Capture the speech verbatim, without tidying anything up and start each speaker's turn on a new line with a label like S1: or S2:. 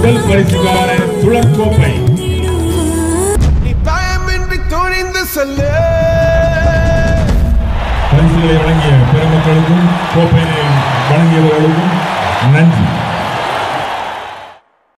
S1: முதல் பரிசுக்கான சுழற்கோப்பை பரிசுகளை வழங்கிய பெருமக்களுக்கும் கோப்பையை வழங்கியவர்களுக்கும் நன்றி.